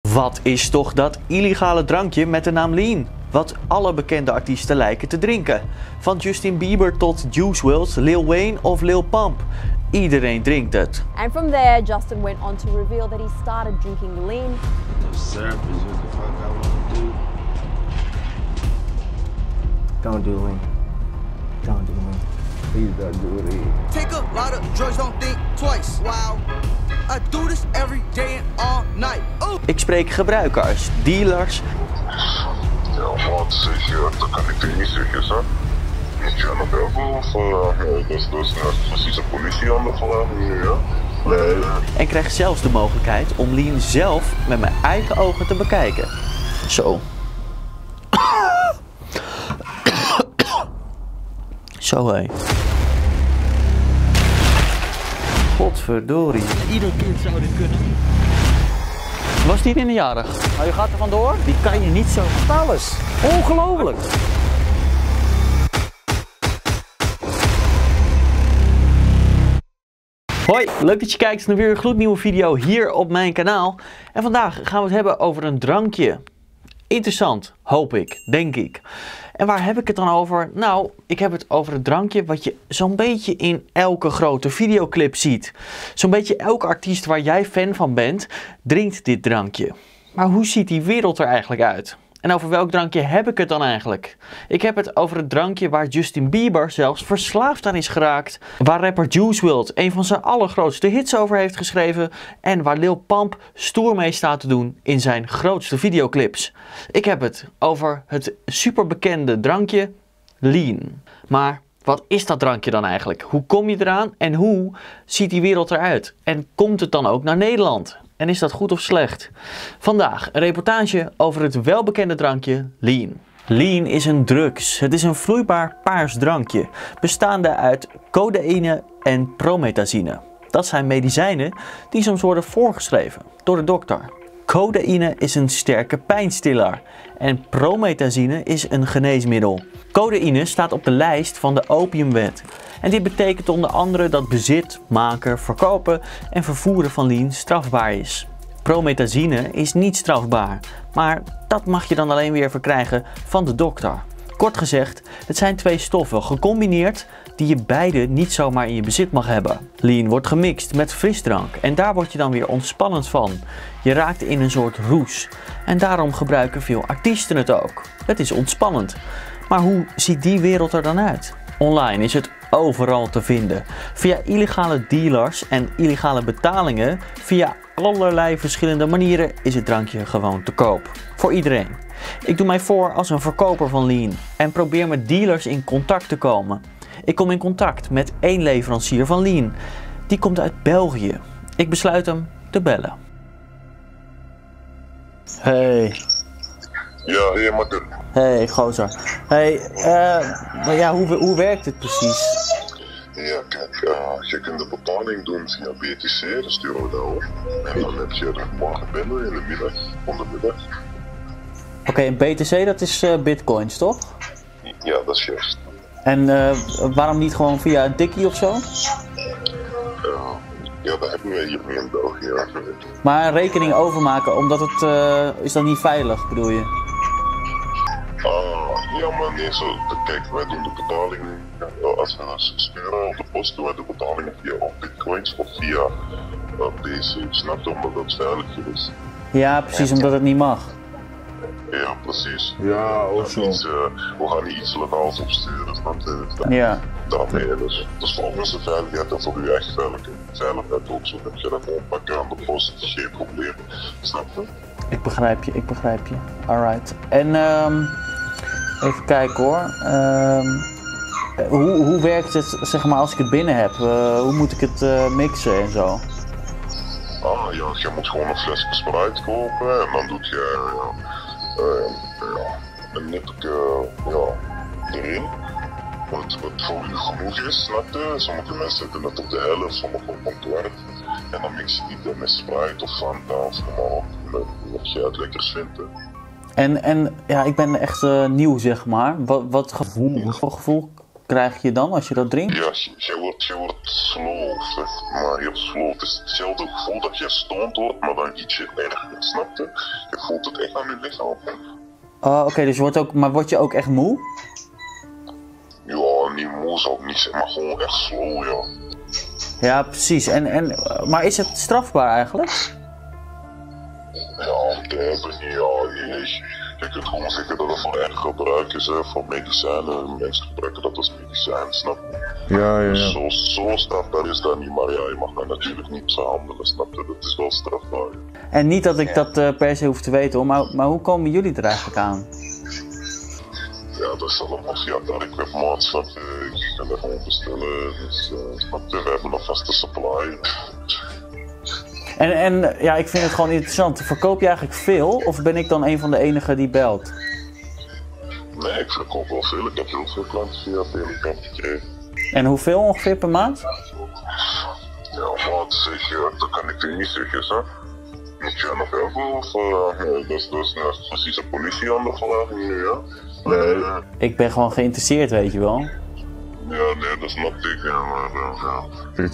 Wat is toch dat illegale drankje met de naam Lean? Wat alle bekende artiesten lijken te drinken. Van Justin Bieber tot Juice WRLD, Lil Wayne of Lil Pump. Iedereen drinkt het. And from there, Justin went on to reveal that he started drinking Lean. Syrup is what the fuck I want to do. Don't do Lean. Don't do Lean. Please don't do Lean. Take a lot of drugs, don't think twice. Wow. I do this every day and all night. Ooh. Ik spreek gebruikers, dealers. Ja, wat zeg je? Dat kan ik niet zeggen, hè? Moet je aan de bel of dat is precies een politie aan de verlaten nu, ja? Nee. En krijg zelfs de mogelijkheid om Lean zelf met mijn eigen ogen te bekijken. Zo. Zo hé. Godverdorie. Ieder kind zou dit kunnen. Was die minderjarig? Maar je gaat er vandoor? Die kan je niet zo. Alles. Ongelooflijk. Hoi, leuk dat je kijkt naar weer een gloednieuwe video hier op mijn kanaal. En vandaag gaan we het hebben over een drankje. Interessant, hoop ik, denk ik. En waar heb ik het dan over? Nou, ik heb het over het drankje wat je zo'n beetje in elke grote videoclip ziet. Zo'n beetje elke artiest waar jij fan van bent, drinkt dit drankje. Maar hoe ziet die wereld er eigenlijk uit? En over welk drankje heb ik het dan eigenlijk? Ik heb het over het drankje waar Justin Bieber zelfs verslaafd aan is geraakt. Waar rapper Juice WRLD een van zijn allergrootste hits over heeft geschreven. En waar Lil Pump stoer mee staat te doen in zijn grootste videoclips. Ik heb het over het superbekende drankje Lean. Maar wat is dat drankje dan eigenlijk? Hoe kom je eraan en hoe ziet die wereld eruit? En komt het dan ook naar Nederland? En is dat goed of slecht? Vandaag een reportage over het welbekende drankje Lean. Lean is een drugs. Het is een vloeibaar paars drankje, bestaande uit codeïne en promethazine. Dat zijn medicijnen die soms worden voorgeschreven door de dokter. Codeïne is een sterke pijnstiller en promethazine is een geneesmiddel. Codeïne staat op de lijst van de opiumwet. En dit betekent onder andere dat bezit, maken, verkopen en vervoeren van Lean strafbaar is. Promethazine is niet strafbaar, maar dat mag je dan alleen weer verkrijgen van de dokter. Kort gezegd, het zijn twee stoffen gecombineerd die je beide niet zomaar in je bezit mag hebben. Lean wordt gemixt met frisdrank en daar word je dan weer ontspannend van. Je raakt in een soort roes en daarom gebruiken veel artiesten het ook. Het is ontspannend. Maar hoe ziet die wereld er dan uit? Online is het overal te vinden. Via illegale dealers en illegale betalingen, via allerlei verschillende manieren is het drankje gewoon te koop. Voor iedereen. Ik doe mij voor als een verkoper van Lean en probeer met dealers in contact te komen. Ik kom in contact met één leverancier van Lean. Die komt uit België. Ik besluit hem te bellen. Hey. Ja, hey, makker. Hey, gozer. Hey, ja, hoe werkt het precies? Ja, kijk, je kunt de betaling doen via BTC, dan sturen we dat op. En dan heb je er morgen binnen in de middag, om de middag. Oké, en BTC dat is bitcoins, toch? Ja, dat is juist. En waarom niet gewoon via een tikkie of zo? Ja, dat hebben we hier in België. Maar een rekening overmaken, omdat het is dan niet veilig, bedoel je? Ja, maar nee, zo, kijk, wij doen de betaling, als we sturen op de post, doen wij de betaling via bitcoins of via BC, snap je, omdat dat veiliger is. Ja, precies, omdat het niet mag. Ja, precies. Ja, ook zo. We gaan niet iets legaals opsturen, snap je? Ja. Daarmee, dus voor onze veiligheid en voor uw eigen veiligheid ook, zo heb je dat gewoon pakken aan de post, geen probleem, snap je? Ik begrijp je. Alright. En even kijken hoor. Hoe werkt het, zeg maar, als ik het binnen heb? Hoe moet ik het mixen en zo? Ja, je moet gewoon een flesje Sprite kopen en dan doe je een nipje erin. Wat voor u genoeg is, snap je? Sommige mensen zetten het op de helft, sommige op een kwart. En dan mix je die met Sprite of Fanta of wat je het lekkers vindt. Hè. En ja, ik ben echt nieuw, zeg maar. Wat gevoel krijg je dan als je dat drinkt? Ja, je wordt slow, zeg maar. Je hebt slow. Het is hetzelfde gevoel dat je stoned wordt, maar dan ietsje erger, snap je? Je voelt het echt aan je lichaam. Oh, oké, dus word je ook echt moe? Ja, niet moe zou ik niet zeggen, maar gewoon echt slow, ja. Ja, precies. Maar is het strafbaar eigenlijk? Ja, om te hebben, ja, je kunt gewoon zeggen dat het voor eigen gebruik is, hè, voor medicijnen. Mensen gebruiken dat als medicijn, snap je? Ja. Zo strafbaar is dat niet, maar ja, je mag dat natuurlijk niet verhandelen, snap je? Dat is wel strafbaar. En niet dat ik dat per se hoef te weten, hoor, maar hoe komen jullie er eigenlijk aan? Ja, dat is allemaal via Dark Web, man, snap je? Je kan dat gewoon bestellen, dus snap je? We hebben een vaste supply. En ja, ik vind het gewoon interessant. Verkoop je eigenlijk veel of ben ik dan een van de enigen die belt? Nee, ik verkoop wel veel. Ik heb heel veel klanten via Telegram gekregen. En hoeveel ongeveer per maand? Ja, wat zeg je? Dat kan ik je niet zeggen, hè? Moet je nog heel veel of... nee, dat is precies een politie aan de vraag nu, ja? Nee. Ik ben gewoon geïnteresseerd, weet je wel. Ja, nee, dat snap ik, ja, maar...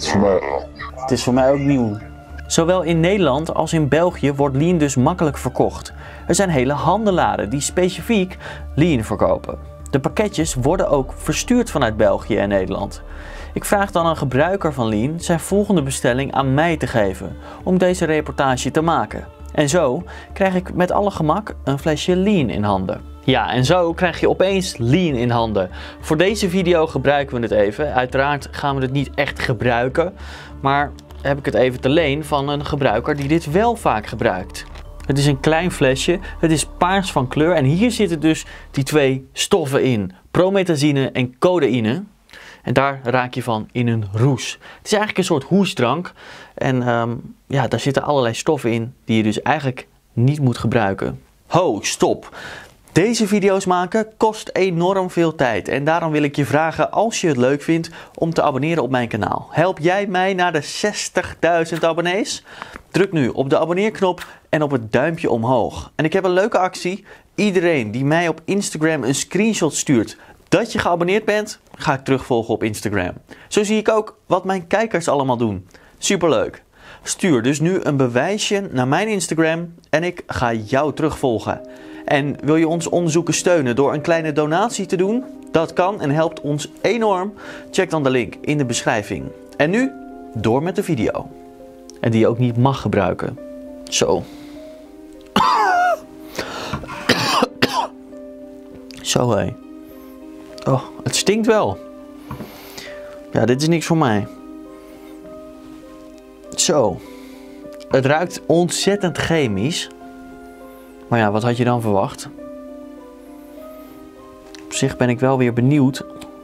Het is voor mij ook nieuw. Zowel in Nederland als in België wordt lean dus makkelijk verkocht. Er zijn hele handelaren die specifiek lean verkopen. De pakketjes worden ook verstuurd vanuit België en Nederland. Ik vraag dan een gebruiker van lean zijn volgende bestelling aan mij te geven om deze reportage te maken. En zo krijg ik met alle gemak een flesje lean in handen. Ja, en zo krijg je opeens lean in handen. Voor deze video gebruiken we het even. Uiteraard gaan we het niet echt gebruiken, maar heb ik het even te leen van een gebruiker die dit wel vaak gebruikt. Het is een klein flesje, het is paars van kleur en hier zitten dus die twee stoffen in. Promethazine en codeïne. En daar raak je van in een roes. Het is eigenlijk een soort hoesdrank. En ja, daar zitten allerlei stoffen in die je dus eigenlijk niet moet gebruiken. Ho, stop! Deze video's maken kost enorm veel tijd en daarom wil ik je vragen, als je het leuk vindt, om te abonneren op mijn kanaal. Help jij mij naar de 60.000 abonnees? Druk nu op de abonneerknop en op het duimpje omhoog. En ik heb een leuke actie. Iedereen die mij op Instagram een screenshot stuurt dat je geabonneerd bent, ga ik terugvolgen op Instagram. Zo zie ik ook wat mijn kijkers allemaal doen. Superleuk! Stuur dus nu een bewijsje naar mijn Instagram en ik ga jou terugvolgen. En wil je ons onderzoeken steunen door een kleine donatie te doen? Dat kan en helpt ons enorm. Check dan de link in de beschrijving. En nu door met de video. En die je ook niet mag gebruiken. Zo. Zo hé. Oh, het stinkt wel. Ja, dit is niks voor mij. Zo. Het ruikt ontzettend chemisch. Maar ja, wat had je dan verwacht? Op zich ben ik wel weer benieuwd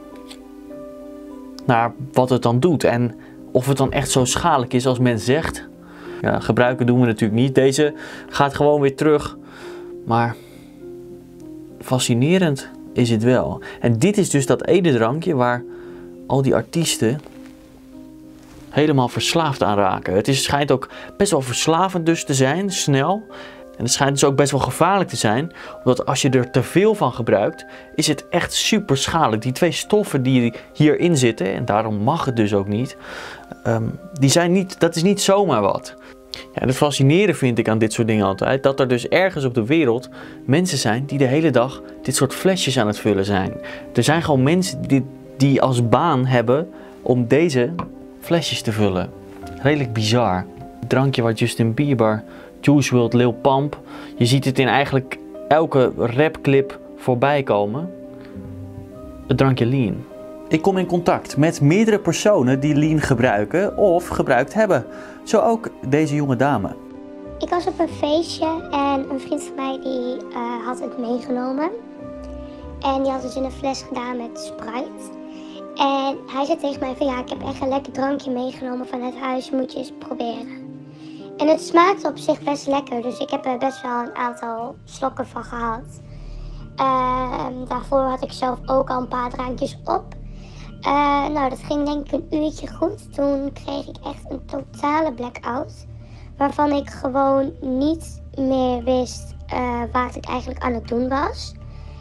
naar wat het dan doet. En of het dan echt zo schadelijk is als men zegt. Ja, gebruiken doen we natuurlijk niet. Deze gaat gewoon weer terug. Maar fascinerend is het wel. En dit is dus dat ene drankje waar al die artiesten helemaal verslaafd aan raken. Het schijnt ook best wel verslavend dus te zijn, snel. En het schijnt dus ook best wel gevaarlijk te zijn, omdat als je er te veel van gebruikt, is het echt super schadelijk. Die twee stoffen die hierin zitten, en daarom mag het dus ook niet, dat is niet zomaar wat. Ja, het fascinerende vind ik aan dit soort dingen altijd, dat er dus ergens op de wereld mensen zijn die de hele dag dit soort flesjes aan het vullen zijn. Er zijn gewoon mensen die als baan hebben om deze flesjes te vullen. Redelijk bizar. Het drankje waar Justin Bieber, Juice WRLD, Lil Pump. Je ziet het in eigenlijk elke rapclip voorbij komen. Het drankje lean. Ik kom in contact met meerdere personen die lean gebruiken of gebruikt hebben. Zo ook deze jonge dame. Ik was op een feestje en een vriend van mij die had het meegenomen. En die had het in een fles gedaan met Sprite. En hij zei tegen mij van ja, ik heb echt een lekker drankje meegenomen vanuit huis, moet je eens proberen. En het smaakte op zich best lekker, dus ik heb er best wel een aantal slokken van gehad. Daarvoor had ik zelf ook al een paar drankjes op. Nou, dat ging denk ik een uurtje goed. Toen kreeg ik echt een totale blackout. Waarvan ik gewoon niet meer wist wat ik eigenlijk aan het doen was.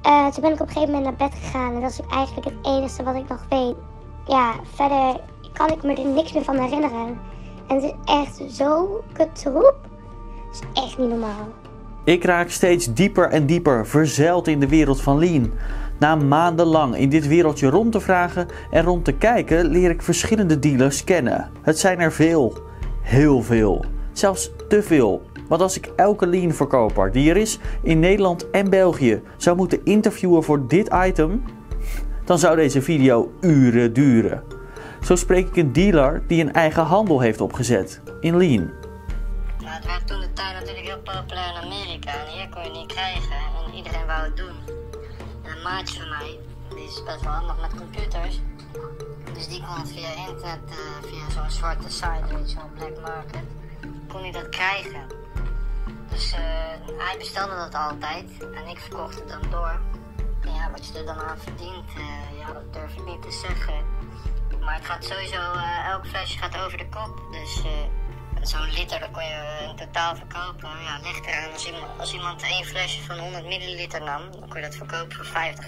Toen ben ik op een gegeven moment naar bed gegaan en dat is ook eigenlijk het enige wat ik nog weet. Ja, verder kan ik me er niks meer van herinneren. En het is echt zo kutroep. Het is echt niet normaal. Ik raak steeds dieper en dieper verzeild in de wereld van Lean. Na maandenlang in dit wereldje rond te vragen en rond te kijken leer ik verschillende dealers kennen. Het zijn er veel. Heel veel. Zelfs te veel. Want als ik elke Lean verkoper die er is in Nederland en België zou moeten interviewen voor dit item, dan zou deze video uren duren. Zo spreek ik een dealer die een eigen handel heeft opgezet in Lean. Ja, het werd toen de tijd natuurlijk heel populair in Amerika en hier kon je het niet krijgen en iedereen wou het doen. En een maatje van mij, die is best wel handig met computers, dus die kon het via internet, via zo'n zwarte site, zo'n black market, kon hij dat krijgen. Dus hij bestelde dat altijd en ik verkocht het dan door. En ja, wat je er dan aan verdient, ja, dat durf ik niet te zeggen. Maar het gaat sowieso, elk flesje gaat over de kop, dus zo'n liter dat kon je in totaal verkopen. Ja, ligt eraan. Als iemand één flesje van 100 milliliter nam, dan kon je dat verkopen voor €50.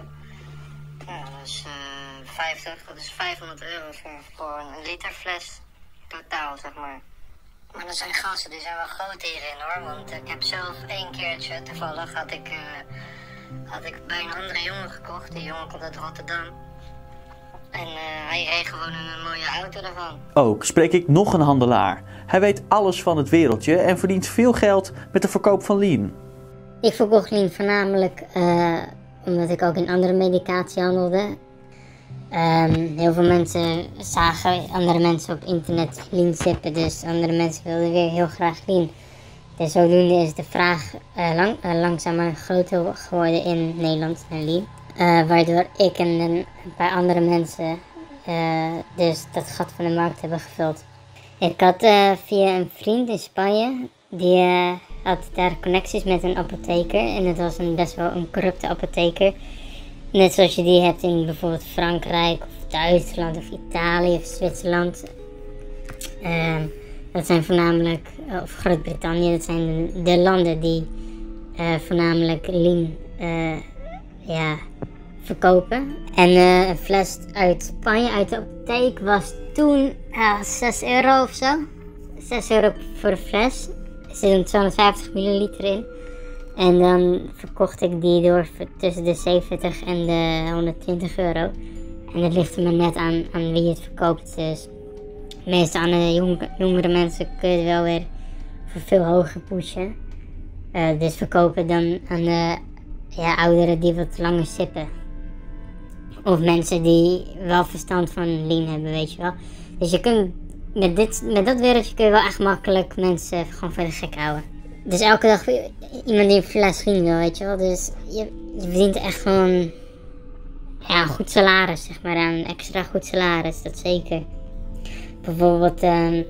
Ja, dat is 50, dat is €500 voor een liter fles totaal, zeg maar. Maar dat zijn gasten, die zijn wel groot hierin hoor, want ik heb zelf één keertje, toevallig had ik bij een andere jongen gekocht, die jongen komt uit Rotterdam. En hij reed gewoon een mooie auto ervan. Ook spreek ik nog een handelaar. Hij weet alles van het wereldje en verdient veel geld met de verkoop van Lean. Ik verkocht Lean voornamelijk omdat ik ook in andere medicatie handelde. Heel veel mensen zagen andere mensen op internet Lean sippen, dus andere mensen wilden weer heel graag Lean. Dus zodoende is de vraag langzamer groter geworden in Nederland naar Lean. Waardoor ik en een paar andere mensen dus dat gat van de markt hebben gevuld. Ik had via een vriend in Spanje, die had daar connecties met een apotheker. En het was best wel een corrupte apotheker. Net zoals je die hebt in bijvoorbeeld Frankrijk of Duitsland of Italië of Zwitserland. Dat zijn voornamelijk, of Groot-Brittannië, dat zijn de landen die voornamelijk Lean verkopen. En een fles uit Spanje, uit de apotheek, was toen €6 of zo. €6 voor de fles. Er zit 250 milliliter in. En dan verkocht ik die door tussen de 70 en de €120. En het ligt er maar net aan wie het verkoopt. Dus meestal aan de jongere mensen kun je het wel weer voor veel hoger pushen. Dus verkopen dan aan de ouderen die wat langer sippen. Of mensen die wel verstand van Lean hebben, weet je wel. Dus je kunt met dat wereldje kun je wel echt makkelijk mensen gewoon voor de gek houden. Dus elke dag iemand die een fles Lean wil, weet je wel. Dus je verdient echt gewoon een goed salaris, zeg maar. Een extra goed salaris, dat zeker. Bijvoorbeeld,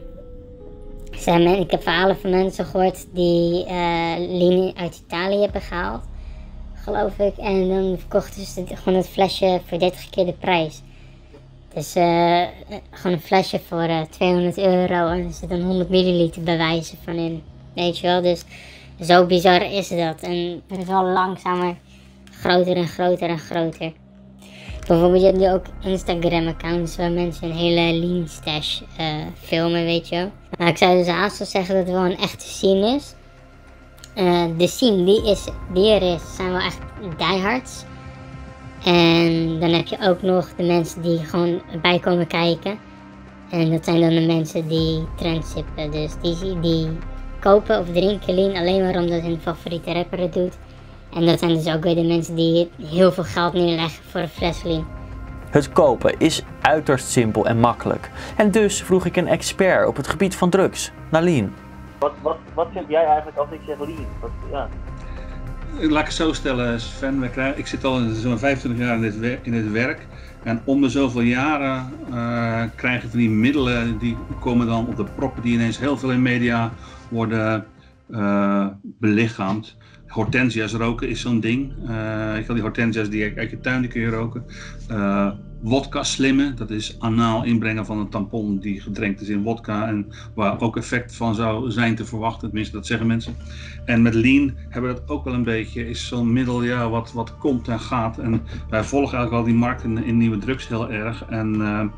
ik heb verhalen van mensen gehoord die Lean uit Italië hebben gehaald, geloof ik. En dan verkochten ze gewoon het flesje voor 30 keer de prijs. Dus gewoon een flesje voor €200 en er zit dan 100 milliliter bij wijze van in. Weet je wel, dus zo bizar is dat. En het is wel langzamer groter en groter en groter. Bijvoorbeeld, je hebt nu ook Instagram-accounts waar mensen een hele Lean stash filmen, weet je wel. Maar ik zou dus haast wel zeggen dat het wel een echte scene is. De scene die er is, zijn wel echt diehards. En dan heb je ook nog de mensen die gewoon bij komen kijken. En dat zijn dan de mensen die trendsippen. Dus die kopen of drinken Lean alleen maar omdat hun favoriete rapper het doet. En dat zijn dus ook weer de mensen die heel veel geld neerleggen voor een fles Lean. Het kopen is uiterst simpel en makkelijk. En dus vroeg ik een expert op het gebied van drugs naar Lean. Wat vind jij eigenlijk als ik zeg Lean? Laat ik het zo stellen, Sven. Ik zit al zo'n 25 jaar in het werk. En om de zoveel jaren krijgen van die middelen, die komen dan op de proppen die ineens heel veel in media worden belichaamd. Hortensia's roken is zo'n ding. Die hortensia's die uit je tuin die kun je roken. wodka slimmen, dat is anaal inbrengen van een tampon die gedrenkt is in wodka en waar ook effect van zou zijn te verwachten, tenminste dat zeggen mensen. En met lean hebben we dat ook wel een beetje, is zo'n middel ja, wat komt en gaat. En wij volgen eigenlijk al die markt in nieuwe drugs heel erg. En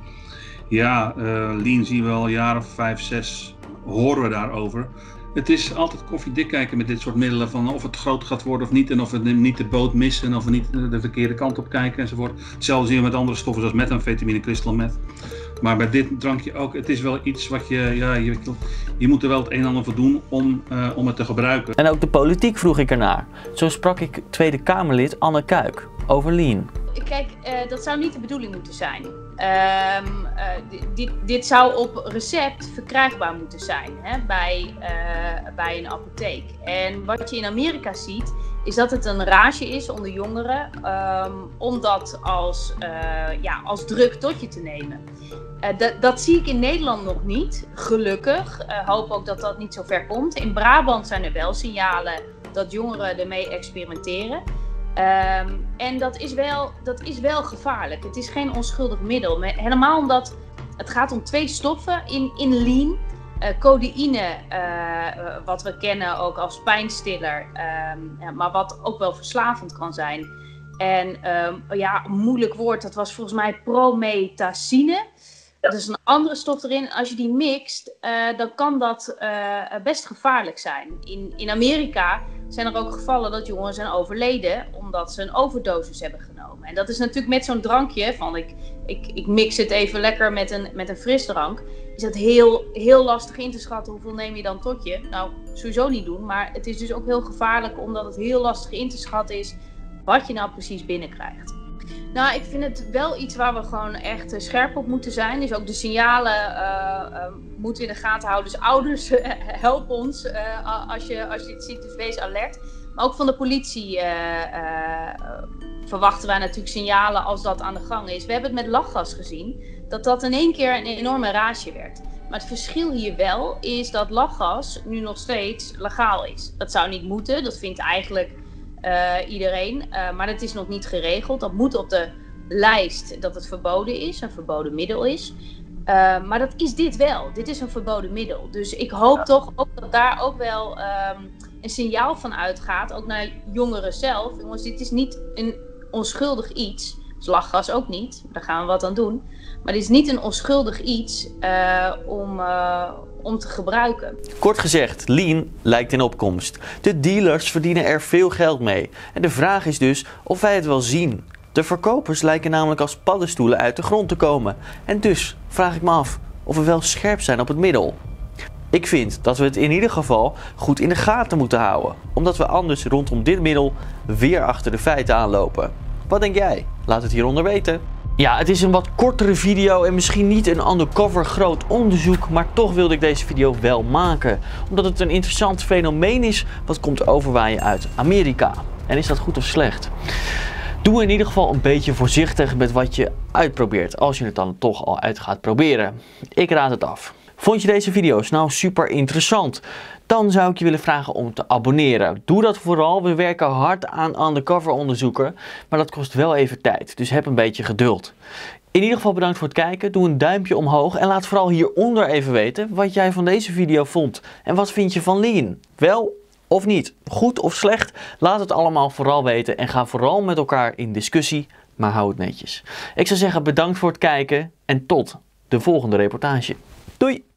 lean zien we al jaren of 5, 6, horen we daarover. Het is altijd koffiedik kijken met dit soort middelen van of het groot gaat worden of niet en of we niet de boot missen of we niet de verkeerde kant op kijken enzovoort. Hetzelfde zien we met andere stoffen zoals methamfetamine, crystal meth. Maar bij dit drankje ook, het is wel iets wat je moet er wel het een en ander voor doen om het te gebruiken. En ook de politiek vroeg ik ernaar. Zo sprak ik Tweede Kamerlid Anne Kuik over lean. Kijk, dat zou niet de bedoeling moeten zijn. Dit zou op recept verkrijgbaar moeten zijn, hè, bij een apotheek. En wat je in Amerika ziet, is dat het een rage is onder jongeren om dat als drug tot je te nemen. Dat zie ik in Nederland nog niet, gelukkig. Hoop ook dat dat niet zo ver komt. In Brabant zijn er wel signalen dat jongeren ermee experimenteren. En dat is wel gevaarlijk. Het is geen onschuldig middel. Helemaal omdat het gaat om 2 stoffen in lean. Codeïne, wat we kennen ook als pijnstiller, maar wat ook wel verslavend kan zijn. En een moeilijk woord, dat was volgens mij promethazine. Dat is een andere stof erin. Als je die mixt, dan kan dat best gevaarlijk zijn. In Amerika zijn er ook gevallen dat jongeren zijn overleden omdat ze een overdosis hebben genomen. En dat is natuurlijk met zo'n drankje van ik mix het even lekker met een frisdrank. Is dat heel lastig in te schatten hoeveel neem je dan tot je. Nou, sowieso niet doen, maar het is dus ook heel gevaarlijk omdat het heel lastig in te schatten is wat je nou precies binnenkrijgt. Nou, ik vind het wel iets waar we gewoon echt scherp op moeten zijn. Dus ook de signalen moeten we in de gaten houden. Dus ouders, help ons als je dit ziet, dus wees alert. Maar ook van de politie verwachten wij natuurlijk signalen als dat aan de gang is. We hebben het met lachgas gezien, dat in één keer een enorme rage werd. Maar het verschil hier wel is dat lachgas nu nog steeds legaal is. Dat zou niet moeten, dat vindt eigenlijk iedereen, maar dat is nog niet geregeld. Dat moet op de lijst dat het verboden is, een verboden middel is. Maar dat is dit wel. Dit is een verboden middel. Dus ik hoop toch ook dat daar ook wel een signaal van uitgaat, ook naar jongeren zelf. Jongens, dit is niet een onschuldig iets. Dus lachgas ook niet, daar gaan we wat aan doen. Maar dit is niet een onschuldig iets om te gebruiken. Kort gezegd, lean lijkt in opkomst. De dealers verdienen er veel geld mee. En de vraag is dus of wij het wel zien. De verkopers lijken namelijk als paddenstoelen uit de grond te komen. En dus vraag ik me af of we wel scherp zijn op het middel. Ik vind dat we het in ieder geval goed in de gaten moeten houden. Omdat we anders rondom dit middel weer achter de feiten aanlopen. Wat denk jij? Laat het hieronder weten. Ja, het is een wat kortere video en misschien niet een undercover groot onderzoek, maar toch wilde ik deze video wel maken. Omdat het een interessant fenomeen is wat komt overwaaien uit Amerika. En is dat goed of slecht? Doe in ieder geval een beetje voorzichtig met wat je uitprobeert, als je het dan toch al uit gaat proberen. Ik raad het af. Vond je deze video's nou super interessant? Dan zou ik je willen vragen om te abonneren. Doe dat vooral, we werken hard aan undercover onderzoeken, maar dat kost wel even tijd, dus heb een beetje geduld. In ieder geval bedankt voor het kijken, doe een duimpje omhoog en laat vooral hieronder even weten wat jij van deze video vond. En wat vind je van lean? Wel of niet? Goed of slecht? Laat het allemaal vooral weten en ga vooral met elkaar in discussie, maar hou het netjes. Ik zou zeggen bedankt voor het kijken en tot de volgende reportage. Doei!